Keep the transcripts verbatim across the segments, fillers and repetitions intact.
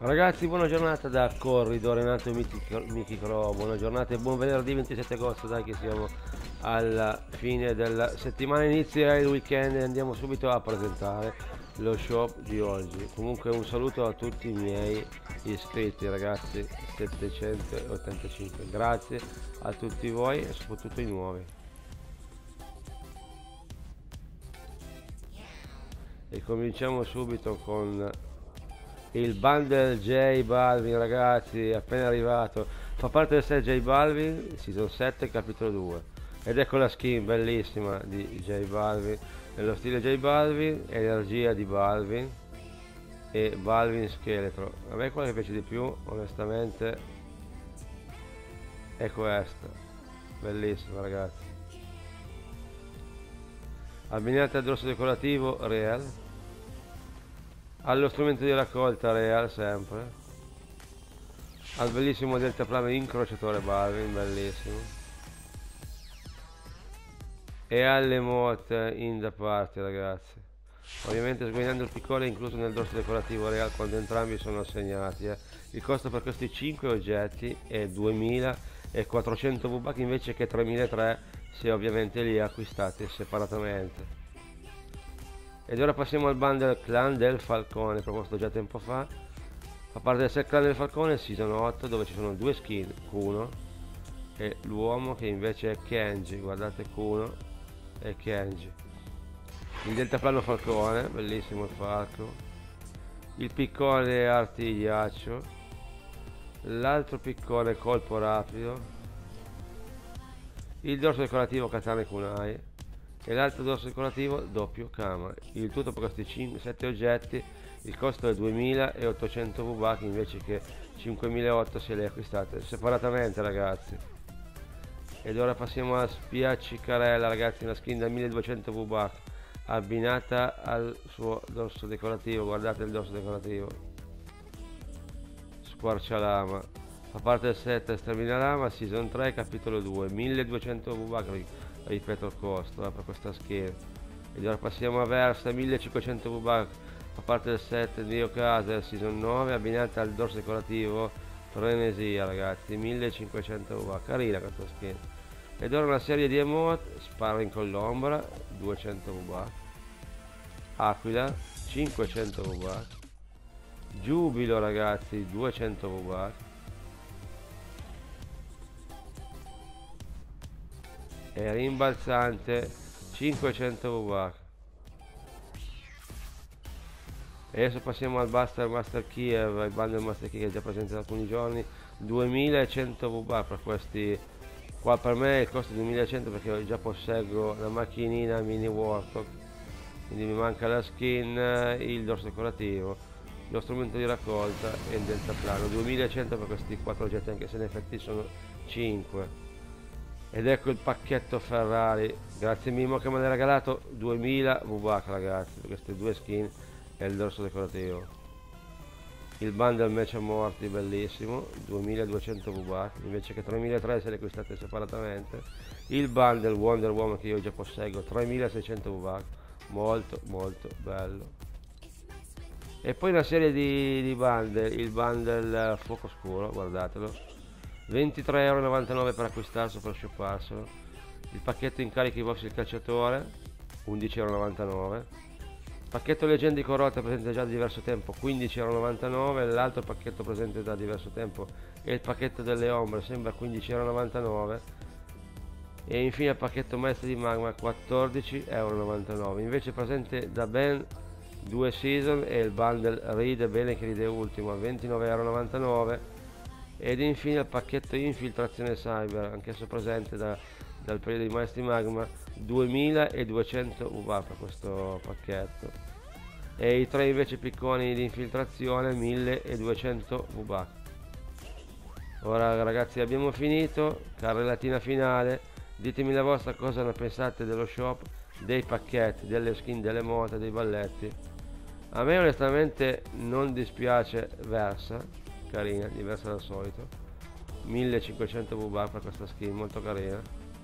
Ragazzi, buona giornata da Corridore Nato Mickey Crow, buona giornata e buon venerdì ventisette agosto, dai che siamo alla fine della settimana, inizia il weekend e andiamo subito a presentare lo shop di oggi. Comunque un saluto a tutti i miei iscritti ragazzi, settecentottantacinque, grazie a tutti voi e soprattutto i nuovi. E cominciamo subito con il bundle J Balvin, ragazzi, è appena arrivato, fa parte del set J Balvin season sette capitolo due ed ecco la skin bellissima di J Balvin nello stile J Balvin, energia di Balvin e Balvin scheletro. A me quella che piace di più onestamente è questa, bellissima ragazzi, abbinata al dorso decorativo Real, allo strumento di raccolta Real sempre, al bellissimo deltaplano incrociatore Balvin, bellissimo, e alle emote in da parte ragazzi. Ovviamente sguagliando il piccolo è incluso nel dorso decorativo Real quando entrambi sono assegnati. Eh. Il costo per questi cinque oggetti è duemilaquattrocento V-Bucks invece che tremilatrecento se ovviamente li acquistate separatamente. Ed ora passiamo al bundle Clan del Falcone proposto già tempo fa. Fa parte del set Clan del Falcone season otto dove ci sono due skin, Kuno e l'uomo che invece è Kenji, guardate Kuno e Kenji. Il deltaplano Falcone, bellissimo il falco, il piccone arti di ghiaccio, l'altro piccone colpo rapido, il dorso decorativo Katana Kunai e l'altro dorso decorativo doppio Kama. Il tutto per questi cinque, sette oggetti, il costo è duemilaottocento V-Bucks invece che cinquemilaottocento se le acquistate separatamente ragazzi. Ed ora passiamo a Spiaccicarella ragazzi, una skin da milleduecento V-Bucks abbinata al suo dorso decorativo, guardate il dorso decorativo, Squarcialama, fa parte del set Sterminalama season tre capitolo due, milleduecento V-Bucks, ripeto il costo eh, per questa skin. Ed ora passiamo a Versa, millecinquecento V-Bucks, fa parte del set Neo Casa season nove abbinata al dorso decorativo Frenesia ragazzi, millecinquecento V-Bucks, carina questa skin. Ed ora una serie di emote, Sparring con l'ombra, duecento V-Bucks, Aquila, cinquecento V-Bucks, Giubilo ragazzi, duecento V-Bucks, e rimbalzante, cinquecento V-Bucks. E adesso passiamo al Buster Master Kiev, il bundle Master Key che è già presente da alcuni giorni, duemilacento V-Bucks per questi. Qua per me il costo è duemilacento perché io già posseggo la macchinina mini Warthog, quindi mi manca la skin, il dorso decorativo, lo strumento di raccolta e il deltaplano. Duemilacento per questi quattro oggetti anche se in effetti sono cinque. Ed ecco il pacchetto Ferrari, grazie Mimo che me l'ha regalato, duemila V-Bucks ragazzi per queste due skin e il dorso decorativo. Il bundle Match Morti bellissimo, duemiladuecento V-Bucks invece che tremilatrecento se le acquistate separatamente. Il bundle Wonder Woman che io già posseggo, tremilaseicento V-Bucks, molto molto bello. E poi una serie di, di bundle, il bundle Fuoco Scuro, guardatelo, ventitré e novantanove euro per acquistarlo, per shopparselo. Il pacchetto incarichi box il calciatore, undici e novantanove euro. Pacchetto leggende corrotte presente già da diverso tempo, quindici e novantanove euro. L'altro pacchetto presente da diverso tempo è il pacchetto delle ombre, sembra quindici e novantanove euro. E infine il pacchetto maestro di magma, quattordici e novantanove euro. Invece presente da ben due season è il bundle Ride bene che ride ultimo a ventinove e novantanove euro. Ed infine il pacchetto infiltrazione cyber, anch'esso presente da, dal periodo di maestri magma, duemiladuecento V-Bucks per questo pacchetto. E i tre invece picconi di infiltrazione, milleduecento V-Bucks. Ora ragazzi abbiamo finito, carrellatina finale, ditemi la vostra cosa ne pensate dello shop, dei pacchetti, delle skin, delle mote, dei balletti. A me onestamente non dispiace Versa, carina, diversa dal solito, millecinquecento V-Bucks per questa skin, molto carina.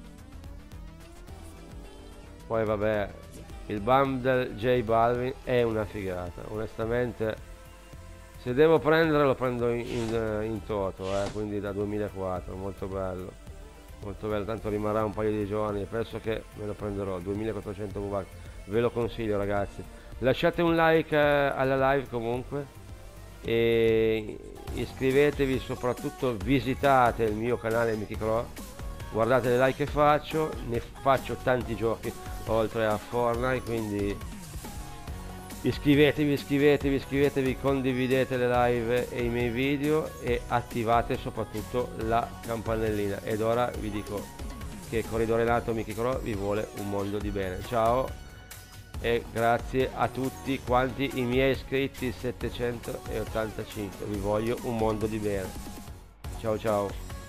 Poi vabbè, il bundle J Balvin è una figata, onestamente Se devo prendere lo prendo in, in, in toto, eh, quindi da duemilaquattro, molto bello, molto bello, tanto rimarrà un paio di giorni e penso che me lo prenderò, duemilaquattrocento V, ve lo consiglio ragazzi. Lasciate un like eh, alla live comunque e iscrivetevi, soprattutto visitate il mio canale Mickey Crow, guardate le like che faccio, ne faccio tanti giochi oltre a Fortnite, quindi iscrivetevi, iscrivetevi, iscrivetevi, condividete le live e i miei video e attivate soprattutto la campanellina. Ed ora vi dico che Corridore Nato Mickey Crow vi vuole un mondo di bene. Ciao e grazie a tutti quanti i miei iscritti, settecentottantacinque, vi voglio un mondo di bene. Ciao ciao.